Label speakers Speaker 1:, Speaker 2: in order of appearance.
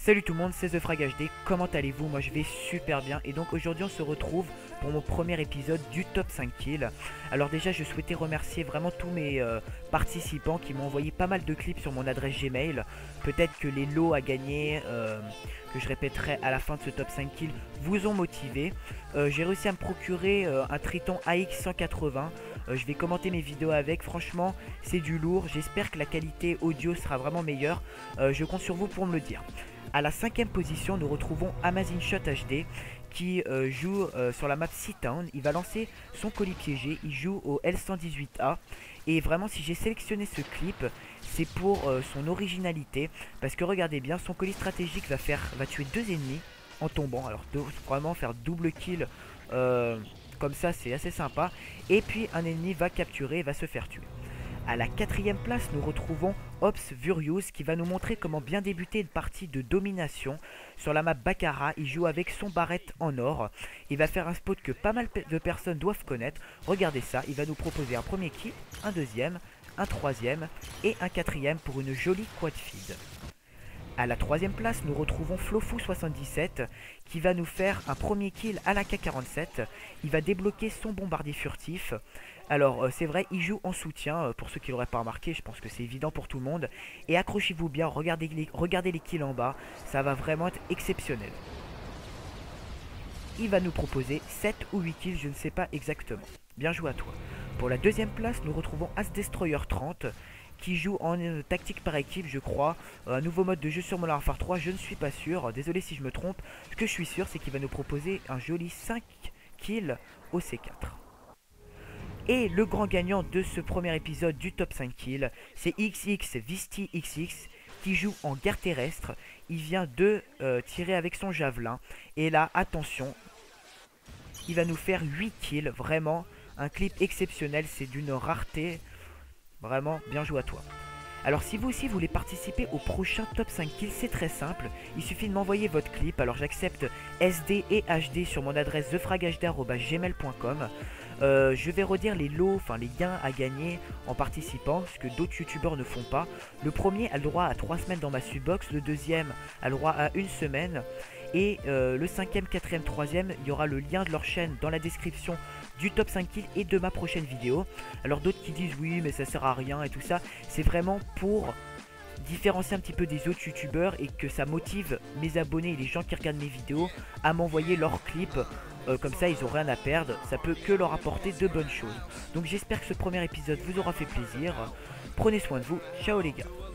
Speaker 1: Salut tout le monde, c'est TheFragHD, comment allez-vous? Moi je vais super bien et donc aujourd'hui on se retrouve pour mon premier épisode du top 5 kills. Alors déjà je souhaitais remercier vraiment tous mes participants qui m'ont envoyé pas mal de clips sur mon adresse Gmail. Peut-être que les lots à gagner, que je répéterai à la fin de ce top 5 kills, vous ont motivé. J'ai réussi à me procurer un Triton AX180. Je vais commenter mes vidéos avec, franchement c'est du lourd, j'espère que la qualité audio sera vraiment meilleure. Je compte sur vous pour me le dire. À la 5ème position, nous retrouvons Amazing Shot HD qui joue sur la map Seatown. Il va lancer son colis piégé, il joue au L118A. Et vraiment, si j'ai sélectionné ce clip, c'est pour son originalité. Parce que regardez bien, son colis stratégique va tuer 2 ennemis en tombant. Alors vraiment faire double kill comme ça, c'est assez sympa. Et puis un ennemi va capturer et va se faire tuer. À la 4ème place, nous retrouvons Ops Vurious qui va nous montrer comment bien débuter une partie de domination sur la map Baccarat. Il joue avec son barrette en or. Il va faire un spot que pas mal de personnes doivent connaître. Regardez ça, il va nous proposer un premier kill, un deuxième, un troisième et un quatrième pour une jolie quad feed. À la 3ème place, nous retrouvons Flofou77 qui va nous faire un premier kill à la K47. Il va débloquer son bombardier furtif. Alors c'est vrai, il joue en soutien, pour ceux qui l'auraient pas remarqué, je pense que c'est évident pour tout le monde. Et accrochez-vous bien, regardez les kills en bas, ça va vraiment être exceptionnel. Il va nous proposer 7 ou 8 kills, je ne sais pas exactement. Bien joué à toi. Pour la 2ème place, nous retrouvons As Destroyer 30 qui joue en tactique par équipe, je crois. Un nouveau mode de jeu sur Modern Warfare 3, je ne suis pas sûr. Désolé si je me trompe. Ce que je suis sûr, c'est qu'il va nous proposer un joli 5 kills au C4. Et le grand gagnant de ce premier épisode du top 5 kills, c'est XX Visti XX qui joue en guerre terrestre. Il vient de tirer avec son javelin. Et là, attention, il va nous faire 8 kills. Vraiment, un clip exceptionnel, c'est d'une rareté. Vraiment, bien joué à toi. Alors si vous aussi voulez participer au prochain top 5 kills, c'est très simple. Il suffit de m'envoyer votre clip. Alors j'accepte SD et HD sur mon adresse thefraghd@gmail.com. Je vais redire les lots, enfin les gains à gagner en participant, ce que d'autres youtubeurs ne font pas. Le premier a le droit à 3 semaines dans ma subbox, le deuxième a le droit à 1 semaine. Et le 5ème, 4ème, 3ème, il y aura le lien de leur chaîne dans la description du top 5 kills et de ma prochaine vidéo. Alors d'autres qui disent oui mais ça sert à rien et tout ça, c'est vraiment pour différencier un petit peu des autres youtubeurs et que ça motive mes abonnés et les gens qui regardent mes vidéos à m'envoyer leurs clips. Comme ça ils ont rien à perdre, ça peut que leur apporter de bonnes choses. Donc j'espère que ce premier épisode vous aura fait plaisir. Prenez soin de vous, ciao les gars.